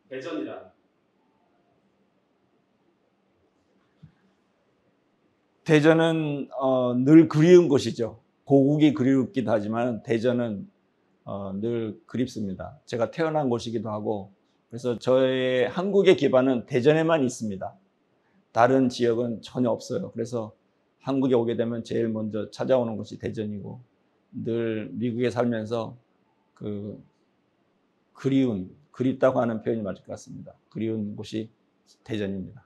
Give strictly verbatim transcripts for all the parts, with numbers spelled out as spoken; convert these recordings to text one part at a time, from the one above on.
대전이란? 대전은 어, 늘 그리운 곳이죠. 고국이 그리웠기도 하지만 대전은 어, 늘 그립습니다. 제가 태어난 곳이기도 하고, 그래서 저의 한국의 기반은 대전에만 있습니다. 다른 지역은 전혀 없어요. 그래서 한국에 오게 되면 제일 먼저 찾아오는 곳이 대전이고, 늘 미국에 살면서 그 그리운, 그립다고 하는 표현이 맞을 것 같습니다. 그리운 곳이 대전입니다.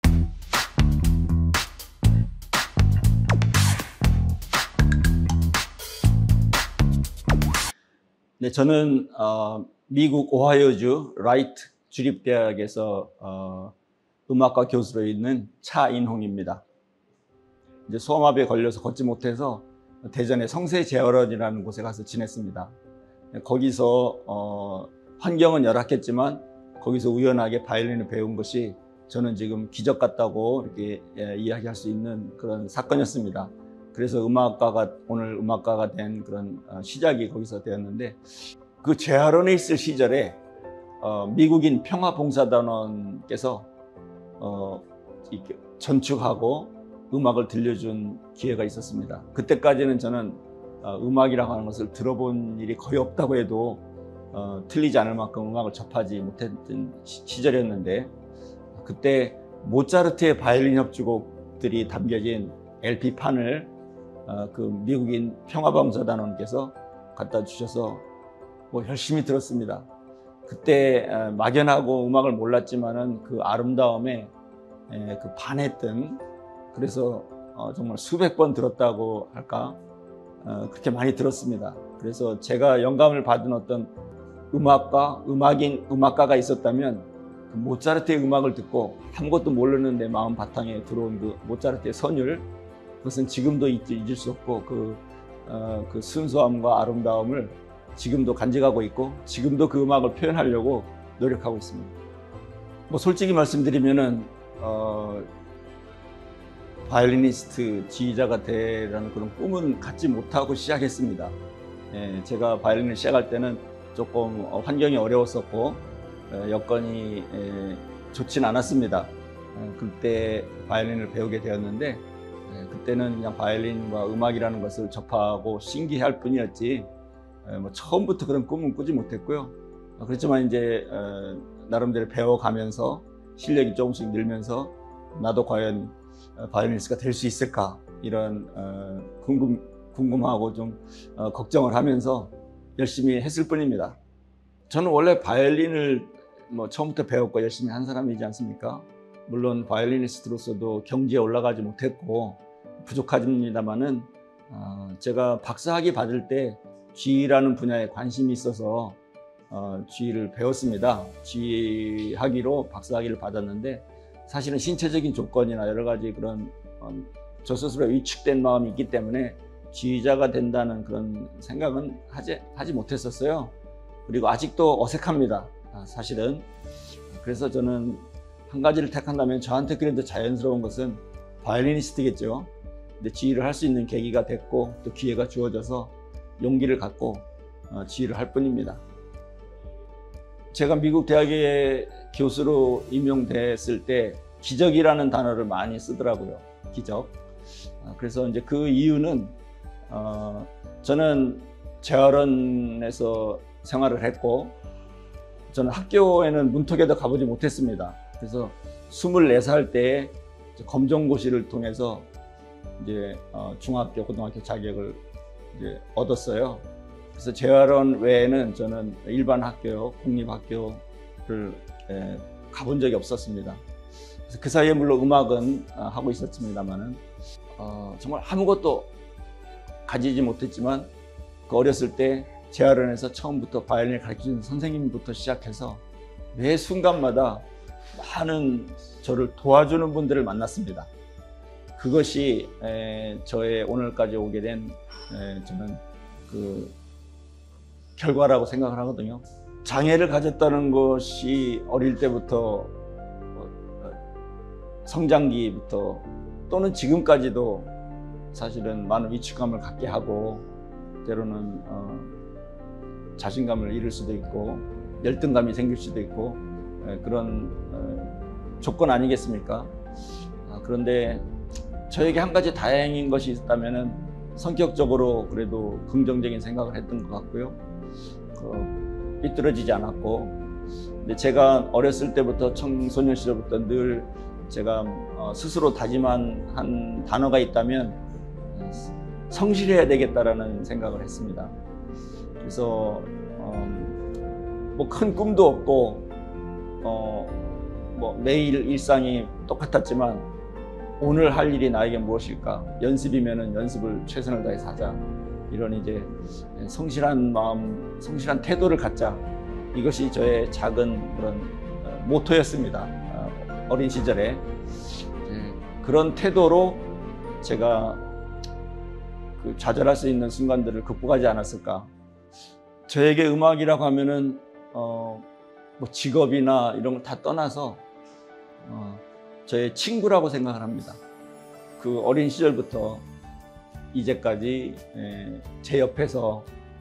네, 저는 어, 미국 오하이오주 라이트 주립대학에서 어, 음악과 교수로 있는 차인홍입니다. 이제 소아마비에 걸려서 걷지 못해서 대전의 성세재활원이라는 곳에 가서 지냈습니다. 거기서 어, 환경은 열악했지만 거기서 우연하게 바이올린을 배운 것이 저는 지금 기적 같다고 이렇게 예, 이야기할 수 있는 그런 사건이었습니다. 그래서 음악가가 오늘 음악가가 된 그런 시작이 거기서 되었는데, 그 재활원에 있을 시절에 어, 미국인 평화봉사단원께서 어, 전축하고 음악을 들려준 기회가 있었습니다. 그때까지는 저는 어, 음악이라고 하는 것을 들어본 일이 거의 없다고 해도 어, 틀리지 않을 만큼 음악을 접하지 못했던 시절이었는데, 그때 모차르트의 바이올린 협주곡들이 담겨진 엘피판을 어, 그 미국인 평화봉사단원께서 갖다 주셔서 뭐 열심히 들었습니다. 그때 어, 막연하고 음악을 몰랐지만은 그 아름다움에 에, 그 반했던, 그래서 어, 정말 수백 번 들었다고 할까, 어, 그렇게 많이 들었습니다. 그래서 제가 영감을 받은 어떤 음악가, 음악인, 음악가가 있었다면 그 모차르트의 음악을 듣고 아무것도 모르는 내 마음 바탕에 들어온 그 모차르트의 선율, 그것은 지금도 잊을 수 없고 그, 어, 그 순수함과 아름다움을 지금도 간직하고 있고 지금도 그 음악을 표현하려고 노력하고 있습니다. 뭐 솔직히 말씀드리면은 어, 바이올리니스트, 지휘자가 되라는 그런 꿈은 갖지 못하고 시작했습니다. 예, 제가 바이올린을 시작할 때는 조금 환경이 어려웠었고 어, 여건이 에, 좋진 않았습니다. 어, 그때 바이올린을 배우게 되었는데 예, 그때는 그냥 바이올린과 음악이라는 것을 접하고 신기할 뿐이었지 예, 뭐 처음부터 그런 꿈은 꾸지 못했고요. 어, 그렇지만 이제 어, 나름대로 배워가면서 실력이 조금씩 늘면서 나도 과연 바이올리니스트가 될 수 있을까, 이런 어, 궁금, 궁금하고 좀 어, 걱정을 하면서 열심히 했을 뿐입니다. 저는 원래 바이올린을 뭐 처음부터 배웠고 열심히 한 사람이지 않습니까? 물론 바이올리니스트로서도 경지에 올라가지 못했고 부족합니다만은 어, 제가 박사학위 받을 때 지휘라는 분야에 관심이 있어서 어, 지휘를 배웠습니다. 지휘학위로 박사학위를 받았는데, 사실은 신체적인 조건이나 여러 가지 그런 어, 저 스스로 위축된 마음이 있기 때문에 지휘자가 된다는 그런 생각은 하지, 하지 못했었어요. 그리고 아직도 어색합니다. 사실은. 그래서 저는 한 가지를 택한다면 저한테 그래도 자연스러운 것은 바이올리니스트겠죠. 근데 지휘를 할 수 있는 계기가 됐고 또 기회가 주어져서 용기를 갖고 어, 지휘를 할 뿐입니다. 제가 미국 대학의 교수로 임용됐을 때 기적이라는 단어를 많이 쓰더라고요. 기적. 그래서 이제 그 이유는 어, 저는 재활원에서 생활을 했고 저는 학교에는 문턱에도 가보지 못했습니다. 그래서 스물네 살 때 검정고시를 통해서 이제 어, 중학교, 고등학교 자격을 이제 얻었어요. 그래서 재활원 외에는 저는 일반 학교, 공립학교를 에, 가본 적이 없었습니다. 그래서 그 사이에 물론 음악은 어, 하고 있었습니다만은 어, 정말 아무것도 가지지 못했지만 그 어렸을 때 재활원에서 처음부터 바이올린을 가르치는 선생님부터 시작해서 매 순간마다 많은 저를 도와주는 분들을 만났습니다. 그것이 에, 저의 오늘까지 오게 된 에, 저는 그 결과라고 생각을 하거든요. 장애를 가졌다는 것이 어릴 때부터 성장기부터 또는 지금까지도 사실은 많은 위축감을 갖게 하고 때로는 어, 자신감을 잃을 수도 있고 열등감이 생길 수도 있고 그런 조건 아니겠습니까? 그런데 저에게 한 가지 다행인 것이 있다면은 성격적으로 그래도 긍정적인 생각을 했던 것 같고요. 그, 삐뚤어지지 않았고, 근데 제가 어렸을 때부터 청소년 시절부터 늘 제가 스스로 다짐한 한 단어가 있다면 성실해야 되겠다라는 생각을 했습니다. 그래서 어, 뭐 큰 꿈도 없고 어, 뭐 매일 일상이 똑같았지만 오늘 할 일이 나에게 무엇일까? 연습이면은 연습을 최선을 다해서 하자. 이런 이제 성실한 마음, 성실한 태도를 갖자. 이것이 저의 작은 그런 모토였습니다. 어린 시절에. 그런 태도로 제가 그 좌절할 수 있는 순간들을 극복하지 않았을까. 저에게 음악이라고 하면은 어, 뭐 직업이나 이런 걸 다 떠나서 어, 저의 친구라고 생각을 합니다. 그 어린 시절부터 이제까지 에, 제 옆에서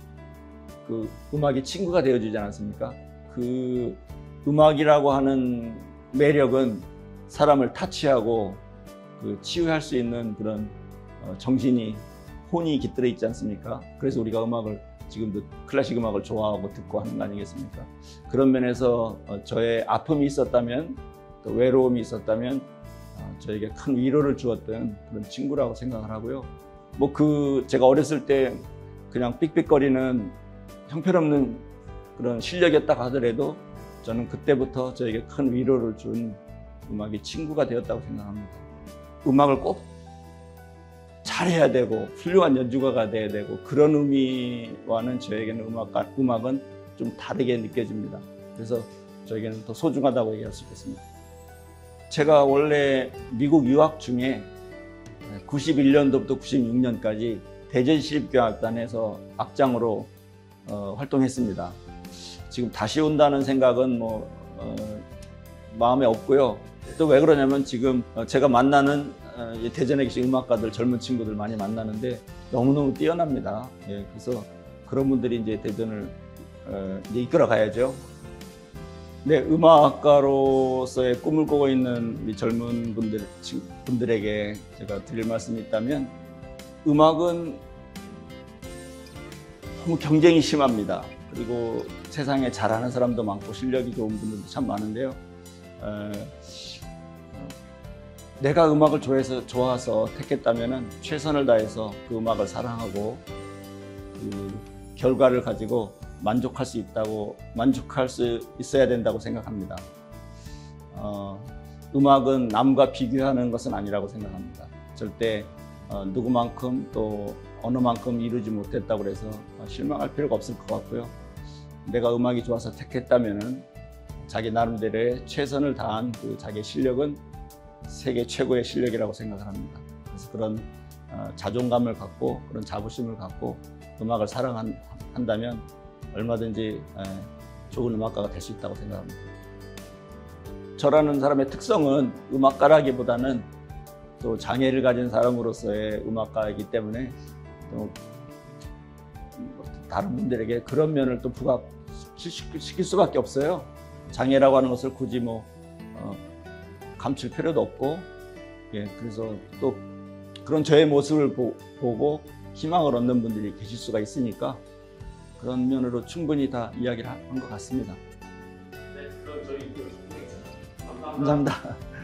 그 음악이 친구가 되어주지 않았습니까? 그 음악이라고 하는 매력은 사람을 타치하고 그 치유할 수 있는 그런 어, 정신이 혼이 깃들어 있지 않습니까? 그래서 우리가 음악을 지금도 클래식 음악을 좋아하고 듣고 하는 거 아니겠습니까? 그런 면에서 어, 저의 아픔이 있었다면 또 외로움이 있었다면 어, 저에게 큰 위로를 주었던 그런 친구라고 생각을 하고요. 뭐 그 제가 어렸을 때 그냥 삑삑거리는 형편없는 그런 실력이었다 하더라도 저는 그때부터 저에게 큰 위로를 준 음악이 친구가 되었다고 생각합니다. 음악을 꼭 잘해야 되고 훌륭한 연주가가 돼야 되고 그런 의미와는 저에게는 음악가, 음악은 좀 다르게 느껴집니다. 그래서 저에게는 더 소중하다고 얘기할 수 있겠습니다. 제가 원래 미국 유학 중에 구십일 년도부터 구십육 년까지 대전시립교향악단에서 악장으로 어, 활동했습니다. 지금 다시 온다는 생각은 뭐 어, 마음에 없고요. 또 왜 그러냐면 지금 제가 만나는 어, 대전에 계신 음악가들, 젊은 친구들 많이 만나는데 너무너무 뛰어납니다. 예, 그래서 그런 분들이 이제 대전을 어, 이제 이끌어 가야죠. 네, 음악가로서의 꿈을 꾸고 있는 우리 젊은 분들, 분들에게 제가 드릴 말씀이 있다면 음악은 너무 경쟁이 심합니다. 그리고 세상에 잘하는 사람도 많고 실력이 좋은 분들도 참 많은데요. 어, 내가 음악을 좋아해서, 좋아서 택했다면 최선을 다해서 그 음악을 사랑하고 그 결과를 가지고 만족할 수 있다고, 만족할 수 있어야 된다고 생각합니다. 어, 음악은 남과 비교하는 것은 아니라고 생각합니다. 절대 어, 누구만큼 또 어느 만큼 이루지 못했다고 해서 실망할 필요가 없을 것 같고요. 내가 음악이 좋아서 택했다면 자기 나름대로의 최선을 다한 그 자기의 실력은 세계 최고의 실력이라고 생각을 합니다. 그래서 그런 어, 자존감을 갖고 그런 자부심을 갖고 음악을 사랑한다면 얼마든지 에, 좋은 음악가가 될 수 있다고 생각합니다. 저라는 사람의 특성은 음악가라기보다는 또 장애를 가진 사람으로서의 음악가이기 때문에 또 다른 분들에게 그런 면을 또 부각시킬 수밖에 없어요. 장애라고 하는 것을 굳이 뭐 어, 감출 필요도 없고, 예, 그래서 또 그런 저의 모습을 보, 보고 희망을 얻는 분들이 계실 수가 있으니까 그런 면으로 충분히 다 이야기를 한 것 같습니다. 네, 그럼 저희 감사합니다. 감사합니다.